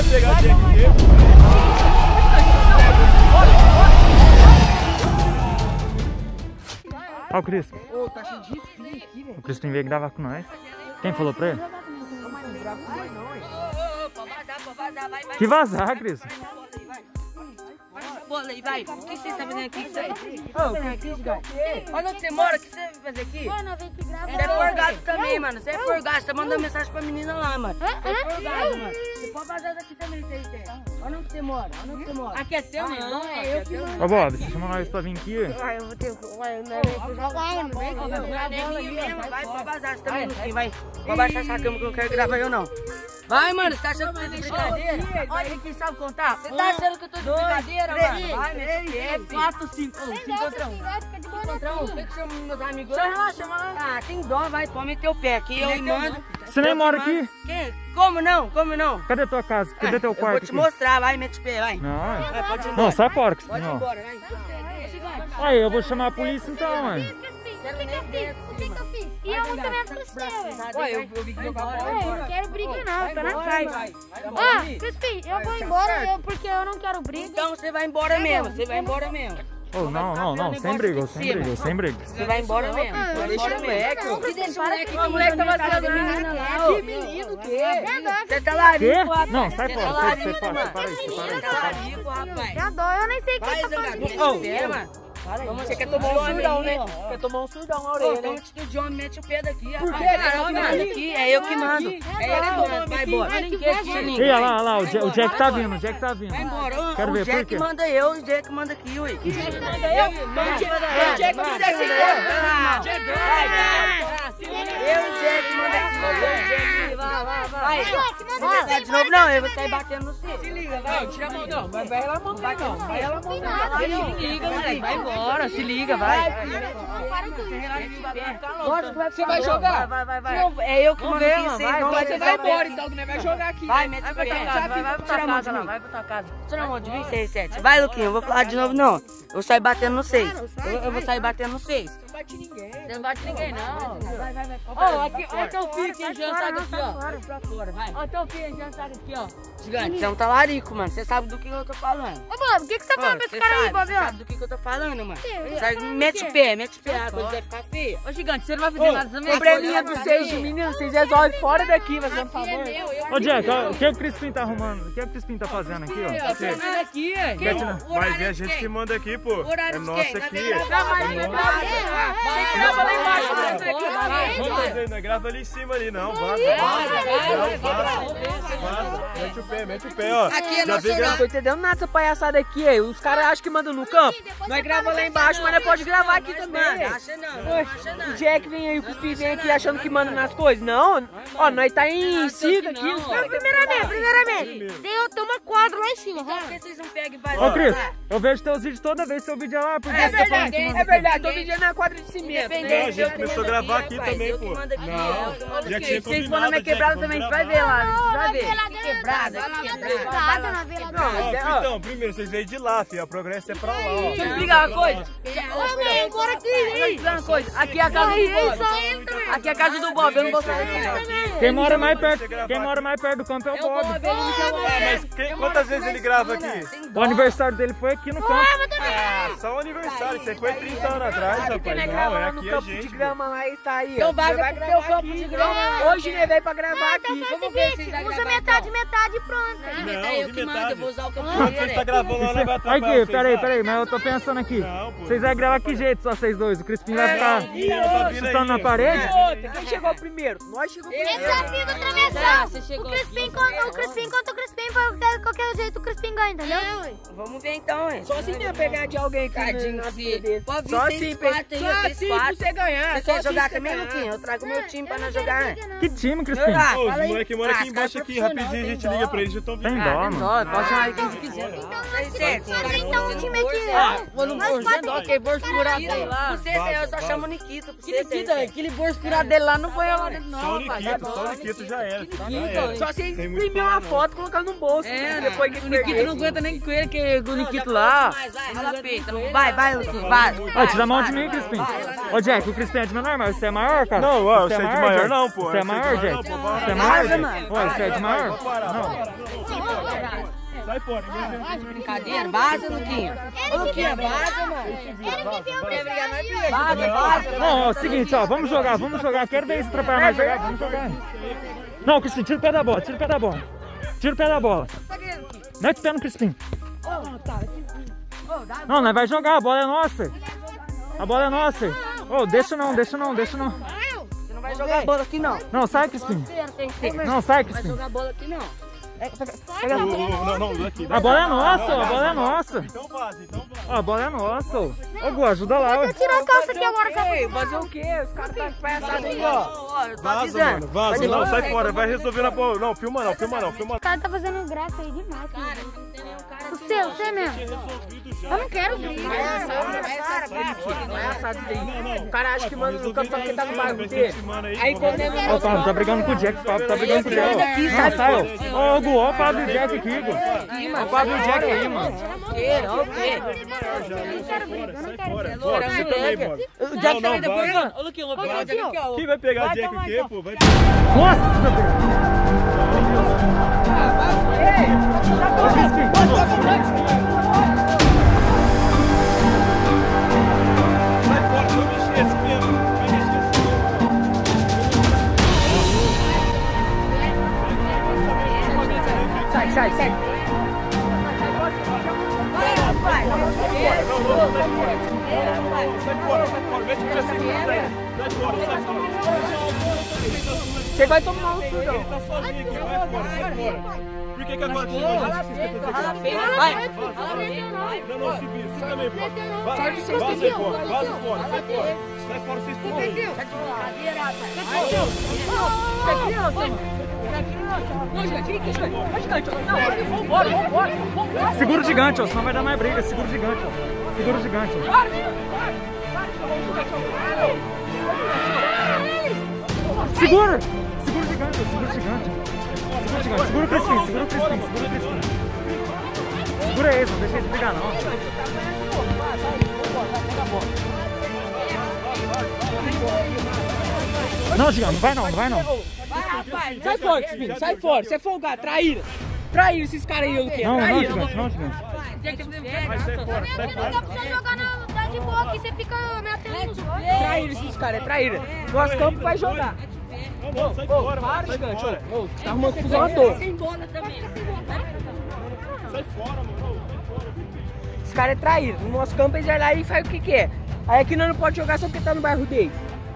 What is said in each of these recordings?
vai pegar Jack aqui. Ó o Cris. Ô, tá cheio de espinho aqui, velho. O Crispim veio gravar com nós. Quem falou pra ele? Não, mas não grava com nós, não, hein. Pode vazar, vai. Que vazar, Cris. Vai essa bola aí, vai. O que você tá fazendo aqui? Isso aí? Olha onde você mora, o que você vai fazer aqui? Mano, eu vim aqui gravar. Você é forgado também, mano. Você é forgado. Você tá mandando mensagem pra menina lá, mano. Você é forgado, mano. Você pode vazar daqui também, se você quer. Olha onde você mora. Aqui é teu, não. É eu que mando. Ô, Bob, você chamou nós pra vir aqui? Uai, eu vou ter que jogar, não vem aqui. Vai pra vazar, você também não tem. Vai baixar essa cama que eu não quero gravar eu, não. Vai, mano, você tá achando que eu tô de brincadeira? Olha quem sabe contar. Você tá achando que eu tô de brincadeira, mano? Vai, meu 4, 5, 5 contra 1. Contra 1, o que chama meus amigos? Chama lá. Ah, tem dó, vai, pode meter o pé aqui, eu mando. Você nem mora aqui? Quem? Como não? Cadê tua casa? Cadê teu quarto? Eu vou te mostrar, vai, mete o pé, vai. Não, Vai, pode ir embora. não, sai fora, Crispim. Pode ir embora, vai. Aí, eu vou chamar a polícia então, mano. O que eu fiz? E eu também é frustrei, velho. Ué, eu vi que jogar bola. Eu não quero briga não, fica na paz. Ó, Crispim, eu vou embora porque eu não quero briga. Então você vai embora mesmo, você vai embora mesmo. Oh, não, sem briga. Você vai embora mesmo. Deixa o moleque. O moleque tá vazando a menina lá. Que menino, o quê? Você tá lá, Quê? rapaz. Não, sai Você fora, tá sai larico, fora, mano. para aí. Você tá larico, rapaz. Já dó, eu nem sei o que Vai, tá Zangado, fazendo. mete o pé, mano. Você quer tomar um surdão, né? Quer tomar um surdão na orelha, né? Como atitude de homem, mete o pé daqui, rapaz. Por quê? Caramba, mano, aqui é eu que mando. É ele que manda, vai embora. Ei, olha lá, o Jack tá vindo, Vai embora. Quero ver, O por Jack quê? manda eu, o Jack manda aqui, ué. O Jack manda assim, Eu, o Jack manda aqui. Vai. Vai de novo, não, eu vou sair batendo no seu. Se liga, vai. Tira a mão, não. Vai ela mão, não. Vai ela mão, não. Se liga, moleque. Vai embora, se liga, vai. Você vai jogar? Vai. É eu que mando aqui, vocês não Você vai embora, então, que não vai jogar aqui. Vai, mete o pé. Vai pra casa lá, vai pra tua casa. Tira a mão de mim, 6-7. Vai, Luquinha, eu vou falar de novo, não. Eu vou sair batendo no 6. Eu vou sair batendo no 6. Não bate ninguém. Você não bate ninguém, não. Vai. Ó, aqui, olha teu filho aqui enchendo saco aqui, ó. Pra fora, vai. Ó, teu filho enchendo saco aqui, ó. Gigante, você é um talarico, mano. Você sabe do que eu tô falando. Ô, Bob, o que você tá falando pra esse cara aí, Bob? Você sabe do que eu tô falando, mano. Mete o pé, a coisa vai ficar feia. Ô, Gigante, você não vai fazer nada também? Probleminha dos seis de menino, vocês resolvem fora daqui, fazendo um favor. Ô, Jack, o que o Crispim tá arrumando? O que o Crispim tá fazendo aqui, ó? Tô vendo aqui, é. Vai ver a gente que manda aqui, pô. É nossa aqui. Você grava lá embaixo, Não grava ali em cima ali, não. Vaza. Mete o pé, ó. Aqui é Já nosso vi Não tô entendendo nada dessa palhaçada aqui, aí. Os caras acham que mandam no campo. Nós gravamos lá embaixo, mas nós pode gravar aqui também. Acha não. O Jack vem aí, o Crispim vem aqui achando que manda nas coisas. Não, ó, nós tá em siga aqui. Os caras Primeiramente, tem uma quadra lá em cima, Por que vocês não pegam e vai Ô, Cris, eu vejo teus vídeos toda vez, seu vídeo é lá, porque você tá falando que manda é verdade. Tô vendendo na quadra de cimento. Não, a gente começou a gravar aqui também, pô. Não. Já tinha Vocês foram na minha quebrada também, você vai ver lá. Você vai ver. Quebrada. na vela. Então, primeiro, vocês veio de lá, filho. A progresso é pra lá, ó. Deixa eu explicar uma coisa. Agora Deixa eu explicar uma coisa. Aqui é a casa do Bob. Aqui é a casa do Bob, eu não vou sair daqui. Quem mora mais perto do campo é o Bob. Mas quantas vezes ele grava aqui? O aniversário dele foi aqui no campo. Só o aniversário. Isso aí foi 30 anos atrás, rapaz. Não, é aqui a campo de gente. grama lá e está aí. Então vai pro teu campo de grama. Hoje ele veio pra gravar aqui. Vamos ver se vocês vão Usa gravar. metade e pronto. Não, Eu que mando, eu metade. vou usar o campo Quando você tá gravando lá, vai atrapalhar Aqui, vocês, peraí, tá? mas eu tô pensando aqui. Não, pô. Vocês vão gravar que jeito, só vocês dois? O Crispim vai ficar Tá chutando na parede? Quem chegou primeiro? Nós chegamos primeiro. Desafio da travessão. O Crispim contra o Crispim, qualquer jeito o Crispim ganha, entendeu? Vamos ver então, hein? Só assim mesmo pegar de alguém aqui Tadinho, na se. vida dele. Pode vir Só vocês assim, quatro aí, só vocês assim quatro. pra você ganhar. Você quer jogar também, Luquinha? Eu trago meu time pra nós jogar, né? Que time, Crispim? Ah, Ô, os fala aí. moleques moram aqui Ah, embaixo cara aqui, profissional, rapidinho a tem gente dó. liga pra eles, já estão vindo. Tem dó, mano. Pode chamar quem quiser. Então o time aqui, Vou no bolso de dó, que bolso furado dele lá. Você, eu só chamo o Nikito. Aquele bolso furado dele lá não foi lá dentro, não. Só o Nikito já era. Só você Tem muito imprimir uma foto e colocar no bolso. Depois que O Nikito não aguenta nem com ele, que o Nikito lá. Rala peita. Vai, Luquinha, vai. Ó, tira a mão de mim, Crispim. Ô, Jack, o Crispim é de menor, mas você é maior, cara? Não, ó, Você você é de maior Jack? não, pô. Você é maior, Jack? Você é maior, Jack? Ué, você é de maior? Não. fora. Brincadeira, vaza, Luquinha. Ô, Luquinha, vaza, mano. Ele que viu o Vaza. Não, é o seguinte, ó, vamos jogar. Quero ver se atrapalhar mais jogar, vamos jogar. Não, Crispim, tira o pé da bola. Tira o pé da bola. Mete o pé no Crispim. Não, nós vai jogar, a bola é nossa. Ô, deixa não. Você não vai jogar a bola aqui, não. Não, sai, Crispim. Não, sai, Crispim. Não vai jogar a bola aqui, não. Não, aqui. A bola é nossa, Então vaza. Ó, a bola é nossa. Ô, Gu, ajuda lá, ué. Tirar a calça aqui agora, sabe? Fazer o quê? Os caras tá palhaçada aí, ó. Vaza, mano. Vaza. Não, sai fora. Vai resolver na bola. Não, filma não. O cara tá fazendo graça aí demais. Você mesmo. Eu não quero briga. Não é assado isso daí. O cara acha que manda no campo só porque tá no bairro dele. Aí quando ele Ó, o Pablo tá brigando com o Jack, Não, sai, ó. Ô, Gu, ó o Pablo e o Jack aqui, Gu. Ó o Pablo e o Jack aí, mano. Eu não quero briga. Fora, você também, mano. O Jack tá aí depois, mano. Ô, Luquinha, Quem vai pegar o Jack o quê, pô? Vai Nossa, velho. Ô, Crispim. Sai fora, vai mexer esse mesmo. sai. Sai fora. Mete o pé seguro daí. Sai fora. Você vai tomar um sujão. Ele tá sozinho aqui, vai fora. Por que agora você vai? Vai. Não, se vira. Você também, pô. Vaza fora. Sai fora, vocês estão aí. Segura o gigante, ó, senão vai dar mais briga. Segura o gigante, ó. Segura o gigante, Segura o Crispim. Segura esse, não deixa eles brigar, não. Não, gigante, não vai não. Sai fora, Crispim. Sai fora. Você é folgado, traíra. Traíra esses caras aí, o quê? Não, Traíra. gigante. Sai fora. Não precisa jogar na de boa aqui, você fica metendo nos dois. Traíra esses caras, é traíra. Nosso campo vai jogar. Não, sai fora, Para, sai gigante. fora. Tá arrumando confusão à toa. Sai fora, mano. Esse cara é traíra. No nosso campo eles vai lá e faz o que quer. Aí aqui nós não pode jogar só porque tá no bairro deles.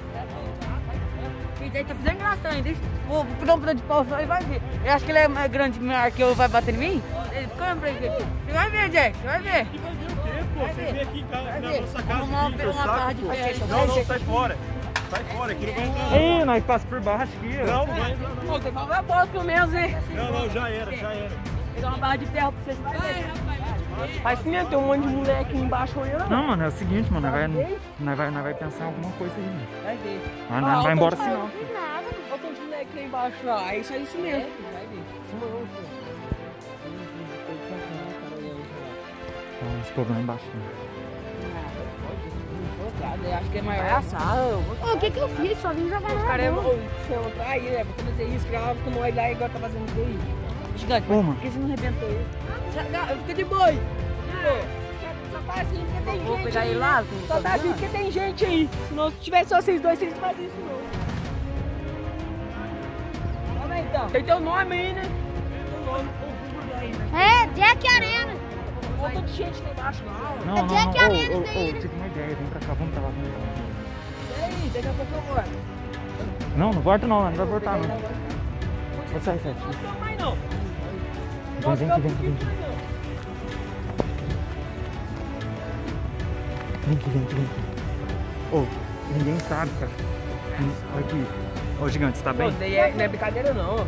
Ele tá fazendo graça ainda. Vou dar um pedaço de pau só e vai ver. Eu acho que ele é mais grande maior que eu, vai bater em mim. Câmera pra ele ver. Você vai ver, Jack, você vai ver. Vocês vêm aqui na nossa casa. Uma barra de ferro. Não, sai fora. Sai fora, aqui não vai entrar. Ih, nós passamos por baixo aqui, ó. Não vai entrar. Pô, tem que falar a bola pelo menos, hein? Não, já era. Pegar uma barra de ferro pra vocês. Faz assim mesmo, tem um monte de moleque aí embaixo olhando. Não, mano, é o seguinte, mano, nós vai pensar em alguma coisa aí, mano. Vai ver. Mas não vai embora assim, não. Não fiz nada. Olha o tanto de moleque lá embaixo lá. É isso mesmo. Vai ver. Esse povo lá embaixo. Eu acho que é maior. Vai assar. Ô, o que eu fiz? Só vim jogar Os na caras bola. chamam pra ir, né? Vou fazer isso, gravava com nós lá e agora tá fazendo isso aí. Gigante, Ô, mano. por que você não arrebentou ele? Fica de boi. Só tá assim porque tem Vou gente pegar aí. ele lá. Só tá assim porque tem gente aí. Se não tivesse só vocês dois, vocês não faziam isso não. Vamos aí então. Tem teu nome aí, né? Teu nome. É, Jack Arena. Olha tanta gente lá embaixo lá. Não, É Jack Arena isso daí, né? tive uma ideia, vem pra cá, vamos pra lá. Peraí, daqui a pouco eu volto. Não volta não, não vai voltar não. Vai sair. Não mais não. Vem aqui. Ô, ninguém sabe, cara. Aqui. Ô, gigante, você tá bem? Não é brincadeira não.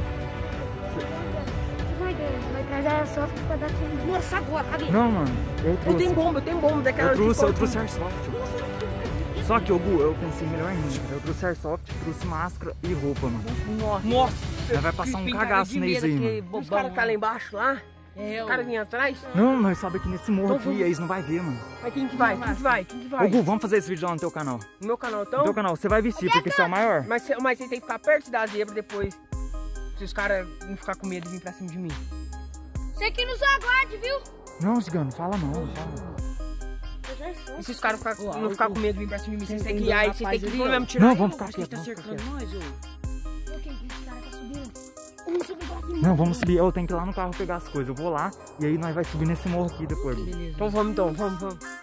Vai trazer a soft pra dar aqui. Nossa, agora, cadê? Não, mano, eu trouxe. Eu tenho bomba daquela. Eu trouxe Airsoft. Só que, Gu, eu pensei melhor ainda. Eu trouxe Airsoft, trouxe máscara e roupa, mano. Nossa. Nós vai passar um cagaço neles aí, mano. Os caras tá lá embaixo lá? Os caras vinham atrás? Não, nós sabe aqui nesse morro aqui, eles não vai ver, mano. Mas quem que vai? Ô, Gu, vamos fazer esse vídeo lá no teu canal. No meu canal, No então? teu canal, você vai vestir, porque você é o maior. Mas vocês têm que ficar perto da zebra depois. Se os caras não ficar com medo de vir pra cima de mim. Você aqui nos aguarde, viu? Não, cigano, fala não, fala não. E se os caras não ficar com medo de vir pra cima de mim, vocês têm que ir aí, vocês têm que ir mesmo tirar. Não, vamos ficar aqui. Tá cercando nós, ô. Ok, esse cara tá subindo. Vamos subir pra cima. Não, vamos subir. Eu tenho que ir lá no carro pegar as coisas. Eu vou lá e aí nós vai subir nesse morro aqui depois. Então vamos, vamos.